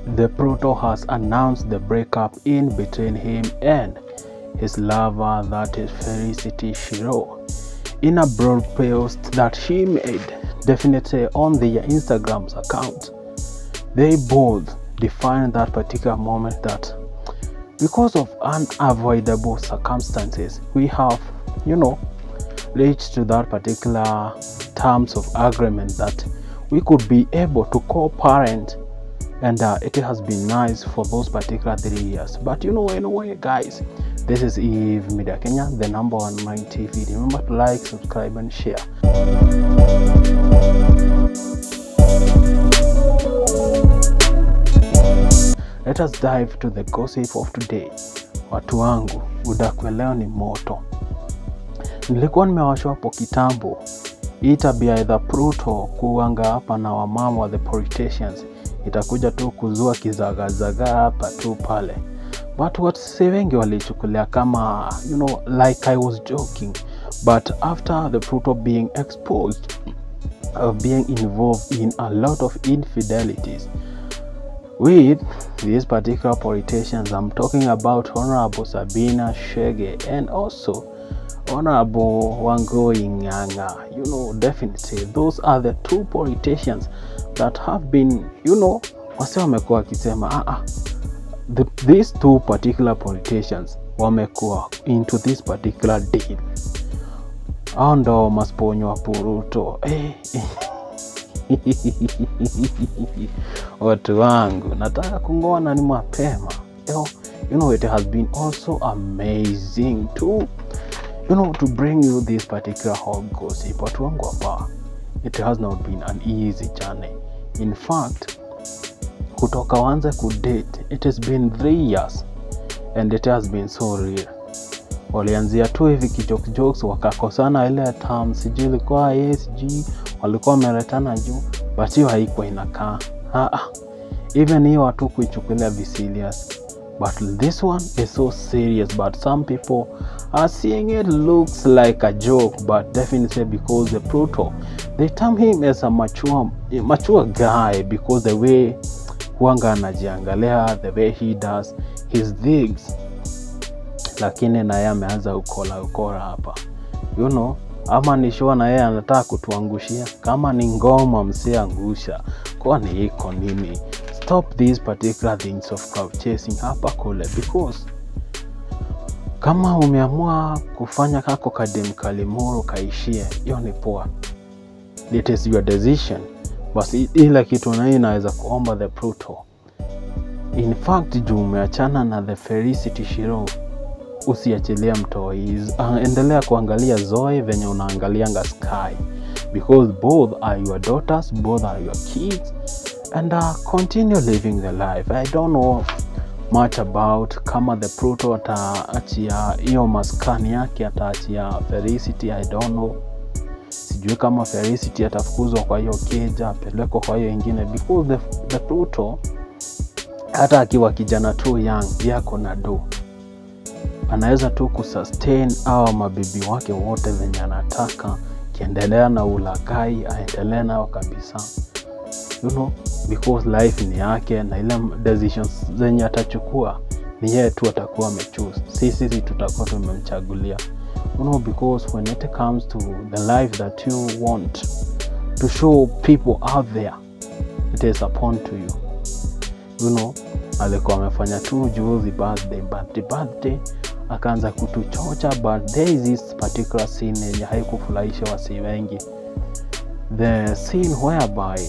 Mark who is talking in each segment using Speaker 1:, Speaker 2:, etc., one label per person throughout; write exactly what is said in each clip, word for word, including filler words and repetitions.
Speaker 1: the Pluto has announced the breakup in between him and his lover, that is Felicity Shiro. In a broad post that she made, definitely on their Instagram's account, they both defined that particular moment that because of unavoidable circumstances, we have, you know, reached to that particular terms of agreement that we could be able to co-parent, and uh, it has been nice for those particular three years. But you know, anyway, guys, this is Eve Media Kenya, the number one online T V. Remember to like, subscribe, and share. Let us dive to the gossip of today. Watu wangu, udaku leo ni moto. Nilikuwa nimewashwa hapo kitambo. Hii tabia ya Pluto kuanga hapa na wamama wa the politicians itakuja tu kuzua kizagazaga hapa tu pale. But what wengi walichukulia kama, you know, like I was joking. But after the Pluto being exposed of being involved in a lot of infidelities with these particular politicians, I'm talking about Honorable Sabina Chege and also Honorable Wangui Ng'ang'a. You know, definitely those are the two politicians that have been, you know, wase wamekuwa kisema ah ah the, these two particular politicians wamekuwa into this particular deal. Hao ndo masponyo wa Pluto. Eh, eh. Watu wangu, nataka kungoana ni mapema. You know, it has been also amazing to, you know, to bring you this particular hot gossip. Watu wangu hapa, it has not been an easy journey. In fact, kutoka wanze kudate, it has been three years and it has been so real. Walianzia tu hivi kijoke jokes, wakakosana ile term, sijui ilikuwa E S G, walikuwa wameretana juu, but hiyo haikuwa inakaa. Ah ah. Even hiyo watu kuichukulia vi serious. But this one is so serious, but some people are seeing it looks like a joke, but definitely because the Pluto, they term him as a mature mature guy because the way huanga anajiangalia, the way he does his digs. Lakini na yeye ameanza ukola ukora hapa. You know, ama ni show na yeye anataka kutuangushia. Kama ni ngoma msiangusha, kwani iko nini? Stop these particular things of crowd chasing hapa kule, because kama umeamua kufanya kako kadem kalimuru kaishie, hiyo ni poa. It is your decision. Basi ila kitu na inaweza kuomba the Pluto. In fact, juu umeachana na the Felicity Shiro, usiachilia mtoi. Uh, endelea kuangalia Zoe venye unaangalianga Sky, because both are your daughters, both are your kids, and uh, continue living the life. I don't know much about kama the Pluto ataachia hiyo maskani yake, ataachia Felicity. I don't know. Sijui kama Felicity atafukuzwa kwa hiyo keja, peleko kwa hiyo ingine, because the, the Pluto hata akiwa kijana tu young, yako na do, anaweza tu kusustain au mabibi wake wote venye anataka, kiendelea na ulagai, aendelea nao kabisa. You know, because life ni yake na ile decisions zenye atachukua ni yeye tu atakuwa amechoose. Sisi sisi tutakuwa tumemchagulia. You know, because when it comes to the life that you want to show people out there, it is upon to you. You know, alikuwa amefanya tu juzi birthday, birthday, birthday, akaanza kutuchocha, but there is this particular scene yenye haikufurahisha wasi wengi. The scene whereby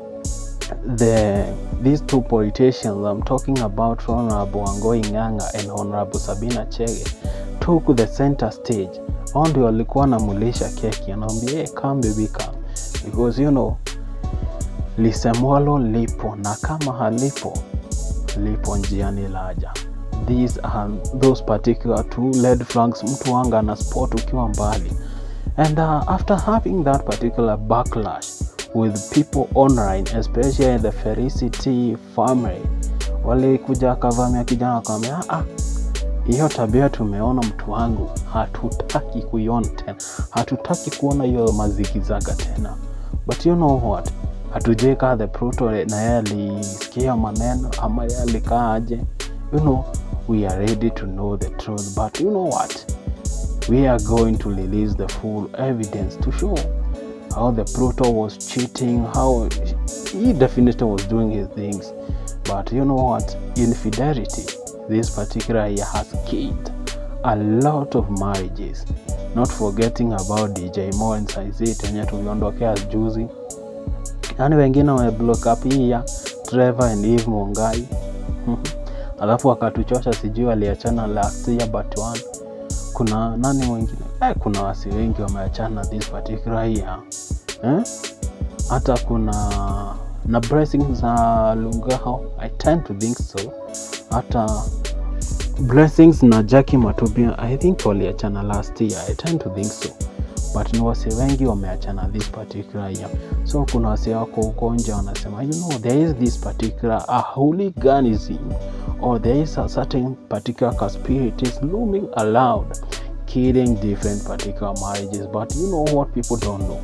Speaker 1: the these two politicians, I'm talking about Honorable Wangui Ng'ang'a and Honorable Sabina Chege, took the center stage. Hao ndio walikuwa namulisha keki, anaambia hey, come baby come, because you know, lisemwalo lipo na kama halipo lipo njiani laja. These are those particular two red flags mtu wanga na sport ukiwa mbali. And uh, after having that particular backlash with people online, especially the Felicity family, wale kuja kavamia kijana akamwambia ah, hiyo tabia tumeona mtu wangu, hatutaki kuiona tena, hatutaki kuona hiyo mazikizaga tena. But you know what, hatujui kama the Pluto na yeye alisikia maneno ama yeye alikaa aje. You know, we are ready to know the truth, but you know what, we are going to release the full evidence to show how the Pluto was cheating, how he definitely was doing his things. But you know what, infidelity this particular year has killed a lot of marriages, not forgetting about D J Mo and Size tenye tuliondokea juzi. Yani wengine wame block up hii ya Trevor and Eve Mongai. Alafu wakatuchosha sijui waliachana last year but one. Kuna nani mwingine? Eh, kuna wasi wengi wameachana this particular year. Eh? Hata kuna na Blessings za Lungaho, I tend to think so. Hata Blessings na Jackie Matubia, I think waliachana last year, I tend to think so. But ni wasi wengi wameachana this particular year. So kuna wasi wako huko nje wanasema, you know, there is this particular a hooliganism, or there is a certain particular conspiracies looming around, killing different particular marriages. But you know what people don't know?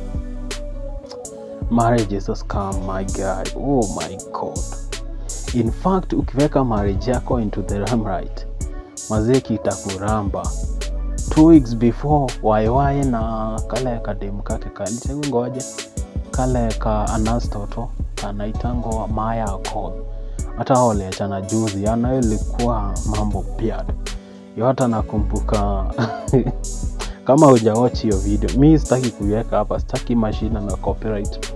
Speaker 1: Marriage is a scam, my guy. Oh my God. In fact, ukiweka marriage yako into the limelight, mazeki itakuramba. Two weeks before, waiwai na kale kademu kake kanitengu ngoje, kale ka anastoto, kanaitango Maya Accord. Hata wale achana juzi, yana ilikuwa mambo pia. Yote nakumbuka kama hujawachi hiyo video, mimi sitaki kuiweka hapa, sitaki mashina na copyright.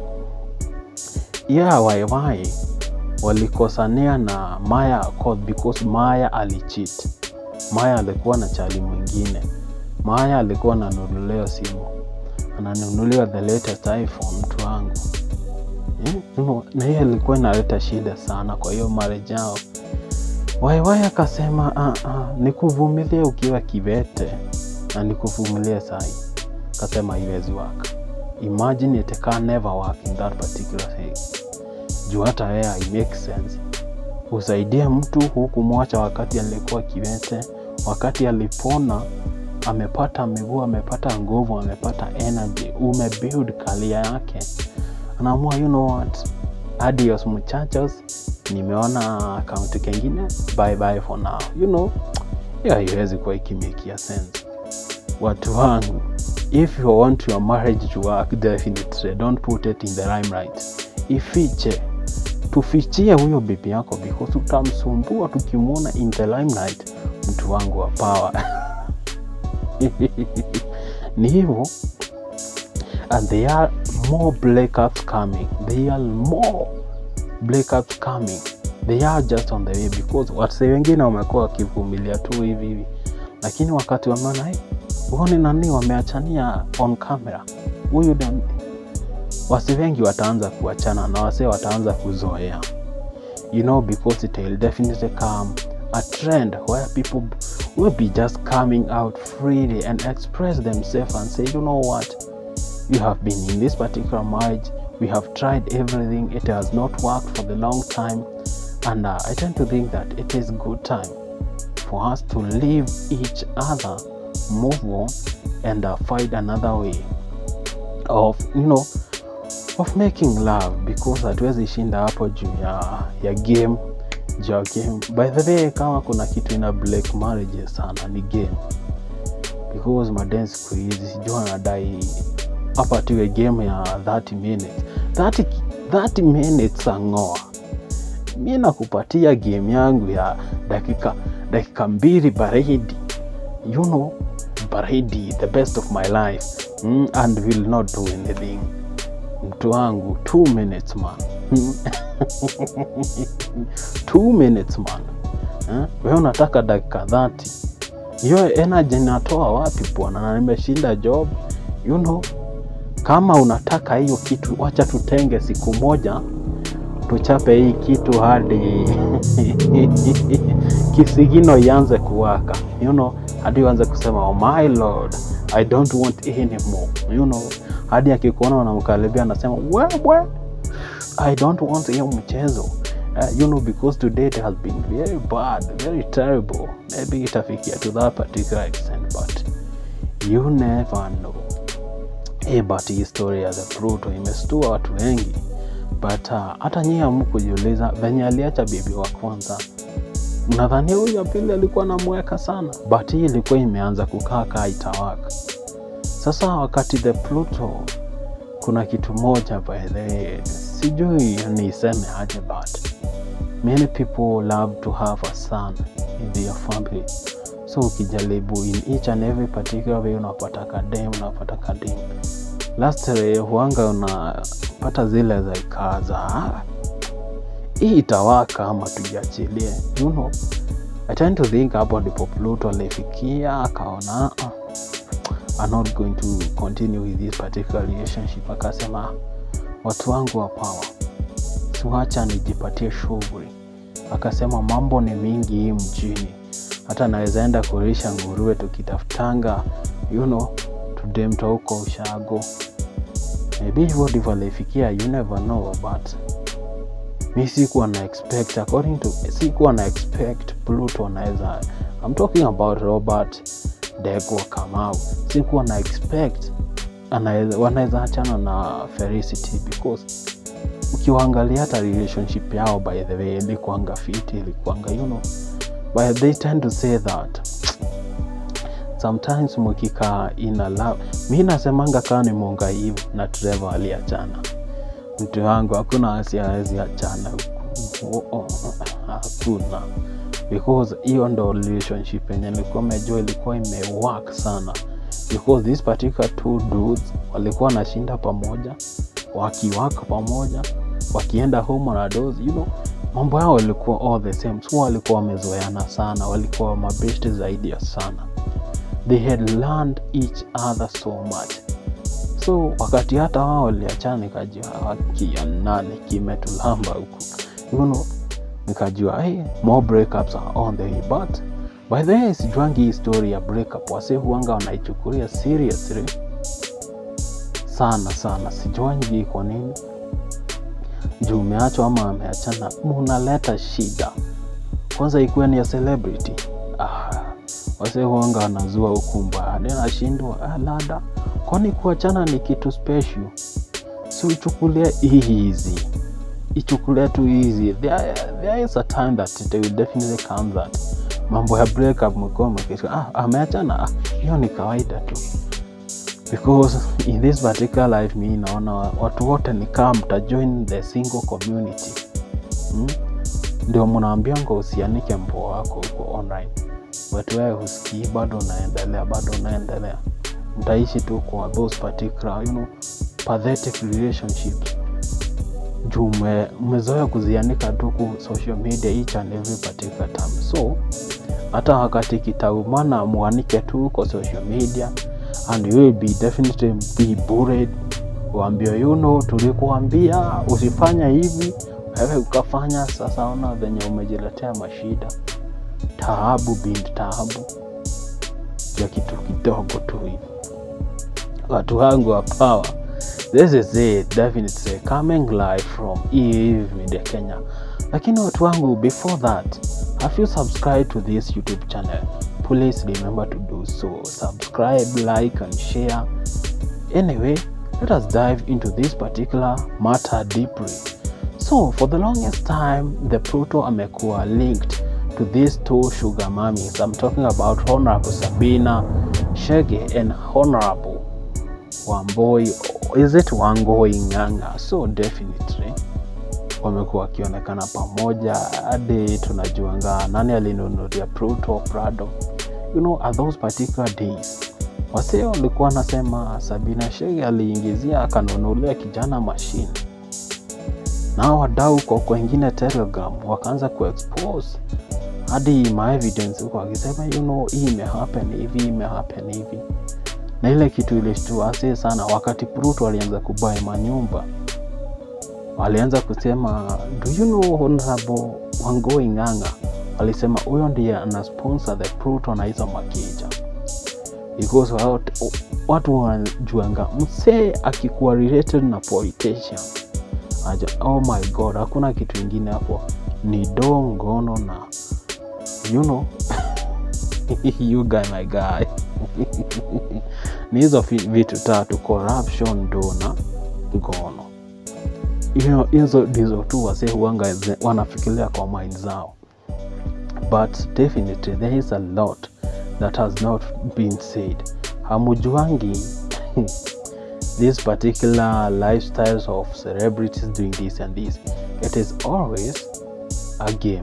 Speaker 1: Yeah, waiwai walikosania na Maya Accord because Maya alicheat. Maya alikuwa na chali mwingine. Maya alikuwa ananunuliwa simu. Ananunuliwa the latest iPhone mtu wangu. Eh? Na hiyo ilikuwa inaleta shida sana kwa hiyo marriage yao. Waiwai akasema, ah ah, nikuvumilie ukiwa kivete na nikuvumilie sahi. Akasema haiwezi work. Imagine it can never work in that particular case. Juu hata yeye it makes sense. Usaidie mtu huku mwacha wakati alikuwa kiwete, wakati alipona amepata miguu, amepata nguvu, amepata energy, umebuild career yake. Anaamua, you know what, adios muchachos, nimeona account kingine, bye bye for now. You know, yeah, haiwezi kuwa ikimekia sense. Watu wangu, if you want your marriage to work, definitely don't put it in the limelight. Ifiche, tufichie huyo bibi yako because utamsumbua tukimuona in the limelight, mtu wangu wa power. Ni hivyo. And there are more breakups coming. There are more breakups coming. They are just on the way because watu wengine wamekuwa wakivumilia tu hivi hivi. Lakini wakati wameona hii, uone nani wameachania on camera. Huyu ndio wasi wengi wataanza kuachana na wase wataanza kuzoea. You know, because it will definitely come a trend where people will be just coming out freely and express themselves and say, you know what, you have been in this particular marriage, we have tried everything, it has not worked for the long time, and uh, I tend to think that it is good time for us to leave each other, move on, and uh, find another way of, you know, of making love, because hatuwezi shinda hapo juu ya ya game ja game. By the way, kama kuna kitu ina black marriage sana ni game, because madance siku hizi sijua nadai hapa tuwe game ya thirty minutes thirty, thirty minutes angoa. Mimi nakupatia game yangu ya dakika dakika mbili baridi, you know, baridi, the best of my life, mm, and will not do anything. Mtu wangu, two minutes man. two minutes man. Eh? Wewe unataka dakika thirty. Hiyo energy natoa wapi bwana? Na nimeshinda job. You know, kama unataka hiyo kitu, wacha tutenge siku moja tuchape hii kitu hadi kisigino ianze kuwaka. You know, hadi uanze kusema, oh my lord, I don't want anymore. You know, hadi akikuona unamkaribia anasema, wewe, I don't want hiyo mchezo. Uh, you know, because today it has been very bad, very terrible. Maybe itafikia to that particular extent, but you never know. Eh, but hii story ya the Pluto imestua watu wengi. but uh, hata nyinyi hamkujiuliza venye aliacha bibi wa kwanza, mnadhani huyu wa pili alikuwa anamweka sana, but hii ilikuwa imeanza kukaa kaa itawaka. Sasa wakati the Pluto, kuna kitu moja by the way, sijui niseme aje, but many people love to have a son in their family. So ukijaribu in each and every particular way, unapata kadem, unapata kadem. Last year huanga unapata zile za ikaza, hii itawaka ama tujiachilie. You know, I tend to think hapo ndipo Pluto alifikia akaona uh, I'm not going to continue with this particular relationship. Akasema watu wangu wa power, siwacha nijipatie shughuli. Akasema mambo ni mingi hii mjini, hata naweza enda kulisha nguruwe tukitafutanga, you know, tudemta huko ushago. Maybe hivyo ndivyo alifikia, you never know, but mi sikuwa na expect, according to, sikuwa na expect Pluto anaweza, I'm talking about Robert Dego Kamau, sikuwa na expect anaweza, wanaweza achana na Felicity, because ukiwaangalia hata relationship yao by the way ilikuanga fiti, ilikuanga, you know, but they tend to say that sometimes mkika in a love, mimi nasemanga kama ni Munga hivi na Trevor aliachana, mtu wangu hakuna asiawezi achana, hakuna, because hiyo ndo relationship yenye nilikuwa nimejua ilikuwa imework sana, because this particular two dudes walikuwa nashinda pamoja, wakiwaka pamoja, wakienda home na dozi, you know, mambo yao walikuwa all the same. So walikuwa wamezoeana sana, walikuwa mabeshte zaidi ya sana. They had learned each other so much. So wakati hata wao waliachana, nikajua wakia nani kimetulamba huku, you know, nikajua hey, more breakups are on the way. But by the way, sijuangi story ya breakup, wase huanga wanaichukulia seriously sana sana. Sijuangi kwa nini, juu umeachwa ama ameachana unaleta shida. Kwanza ikuwe ni ya celebrity, ah, wase huanga wanazua ukumba, nena shindwa, ah, lada, kwani kuachana ni kitu special. So ichukulia easy, ichukulia tu easy. There, there is a time that it will definitely come that mambo ya breakup mkoma kitu, ah, ameachana, ah, hiyo ni kawaida tu. Because in this particular life, mi naona watu wote ni kama mta join the single community. Hmm? Ndio mnaambia ngo usianike mpo wako huko online. Watu wewe husikii, bado unaendelea, bado unaendelea. Mtaishi tu kwa those particular, you know, pathetic relationships. Juu mmezoea kuzianika tu kwa social media each and every particular time. So hata wakati kitaumana muanike tu kwa social media, and you will be definitely be bullied. Waambia, you know, tulikuambia usifanya hivi, wewe ukafanya, sasa ona venye umejiletea mashida. Taabu binti taabu, ya kitu kidogo tu hivi. Watu wangu wa power, this is it, definitely coming live from Eve Media Kenya. Lakini watu wangu, before that, have you subscribed to this YouTube channel? Please remember to do so. Subscribe, like and share. Anyway, let us dive into this particular matter deeply. So for the longest time, the Pluto amekuwa linked to these two sugar mummies. I'm talking about Honorable Sabina Chege and Honorable Wambui, is it Wangui Ng'ang'a? So definitely wamekuwa wakionekana pamoja, hadi tunajuanga nani alinunulia Pluto Prado. You know, at those particular days, wase walikuwa nasema Sabina Chege aliingizia akanunulia kijana machine. Na wadau kwa kwengine Telegram wakaanza kuexpose hadi ma evidence huko wakisema, you know, hii imehappen hivi, imehappen hivi. Na ile kitu ilishtua wase sana wakati Pluto alianza kubuy manyumba. Walianza kusema, do you know Honorable Wangui Ng'ang'a? Walisema huyo ndiye ana sponsor the Pluto na hizo makija. Because watu, watu wanajuanga msee akikuwa related na politician, aja, oh my god, hakuna kitu kingine hapo, ni dongono na, you know, you guy my guy. Ni hizo vitu tatu, corruption, do na ngono. hiyo hizo ndizo tu wase huanga wanafikiria kwa mind zao. But definitely there is a lot that has not been said. Hamujuangi these particular lifestyles of celebrities doing this and this. It is always a game.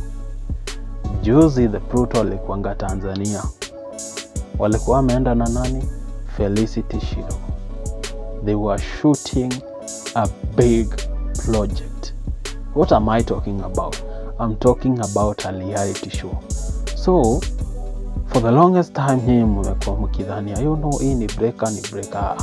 Speaker 1: Juzi the Pluto walikuanga Tanzania, walikuwa wameenda na nani? Felicity Shiro. They were shooting a big project. What am I talking about? I'm talking about a reality show. So for the longest time hii mmekuwa mkidhania, you know, hii ni breaker ni breaker.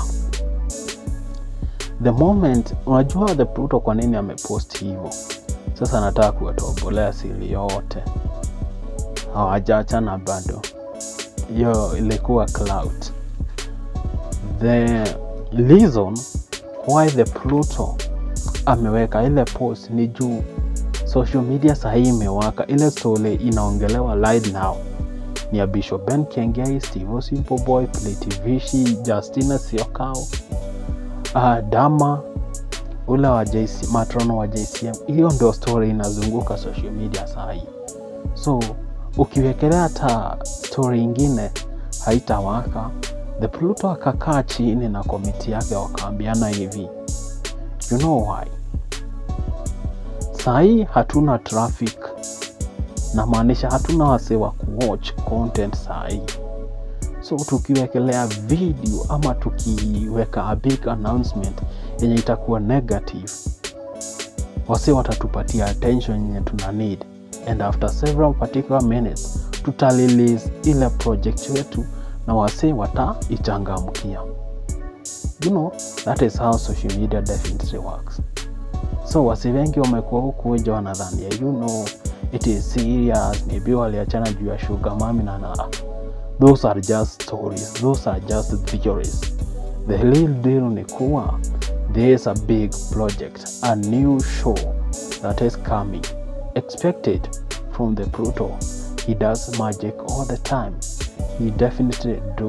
Speaker 1: The moment unajua the Pluto kwa nini amepost hivyo, sasa nataka kuwatobolea siri yote. Hawajaachana bado. Yo ilikuwa clout. The reason why the Pluto ameweka ile post ni juu social media sahi imewaka. Ile story inaongelewa live now ni ya Bishop Ben Kengei, Steve Simple Boy, Pleti Vishi, Justina Siokao, uh, Dama ule wa J C, matrono wa J C M. Hiyo ndio story inazunguka social media sahi. So ukiwekelea hata story ingine haitawaka. The Pluto akakaa chini na komiti yake wakaambiana hivi, you know why? Sahi hatuna traffic, na maanisha hatuna wase wa kuwatch content sahi. So tukiwekelea video ama tukiweka a big announcement yenye itakuwa negative, wase watatupatia attention yenye tuna need. And after several particular minutes tutarelease ile project yetu na wase wataichangamkia. You know, that is how social media definitely works. So wase wengi wamekuwa huku weje wanadhania, you know, it is serious, maybe waliachana juu ya sugar mami na na. Those are just stories, those are just theories. The real deal ni kuwa there is a big project, a new show that is coming. Expected from the Pluto. He does magic all the time. He definitely do.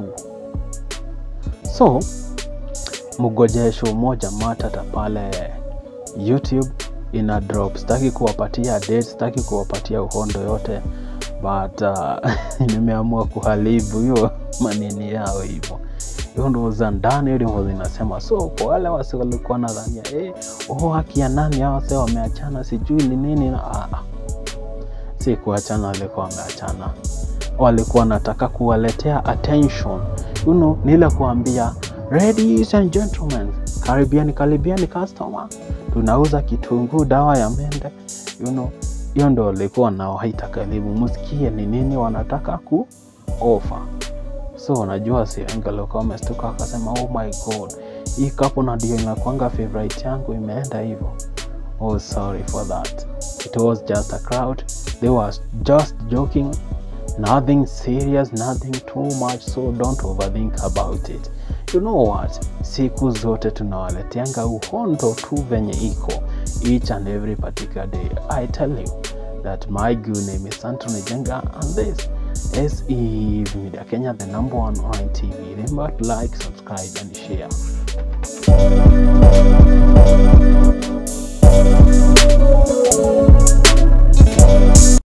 Speaker 1: So mugoje show moja matata pale YouTube ina drop. Sitaki kuwapatia dates, sitaki kuwapatia uhondo yote, but uh, nimeamua kuharibu hiyo maneno yao hivyo. Hiyo ndo za ndani ndio zinasema. So kwa wale wase walikuwa nadhania eh oh haki ya nani hao sasa wameachana sijui ni nini na ah, si kuachana, walikuwa wameachana. Walikuwa nataka kuwaletea attention. You know, nile kuambia ladies and gentlemen, karibiani karibiani customer, tunauza kitunguu, dawa ya mende. You know, hiyo ndo walikuwa nao haitakalibu msikie ni nini wanataka ku offer. So unajua si angalo kama stuka akasema oh my god, hii kapo na ndio inakuanga favorite yangu imeenda hivyo. Oh sorry for that. It was just a crowd. They was just joking. Nothing serious, nothing too much, so don't overthink about it. You know what? Siku zote tunawaleteanga uhondo tu venye iko each and every particular day. I tell you that my good name is Anthony Jenga and this is Eve Media Kenya, the number one on T V. Remember to like, subscribe and share.